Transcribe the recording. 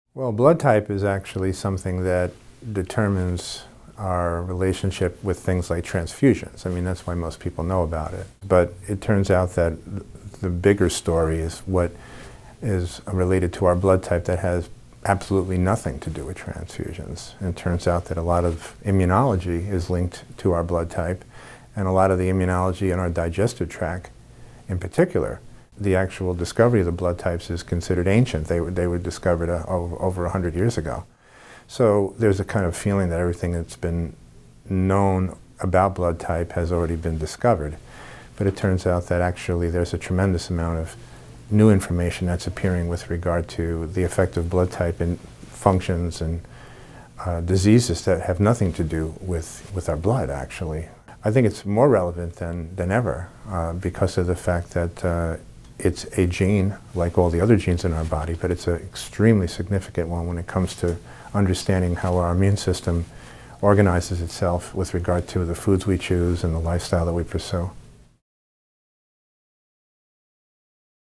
Well, blood type is actually something that determines our relationship with things like transfusions. I mean, that's why most people know about it. But it turns out that the bigger story is what is related to our blood type that has absolutely nothing to do with transfusions. And it turns out that a lot of immunology is linked to our blood type, and a lot of the immunology in our digestive tract in particular. The actual discovery of the blood types is considered ancient. They were discovered over 100 years ago. So there's a kind of feeling that everything that's been known about blood type has already been discovered. But it turns out that actually there's a tremendous amount of new information that's appearing with regard to the effect of blood type in functions and diseases that have nothing to do with our blood, actually. I think it's more relevant than ever because of the fact that it's a gene like all the other genes in our body, but it's an extremely significant one when it comes to understanding how our immune system organizes itself with regard to the foods we choose and the lifestyle that we pursue.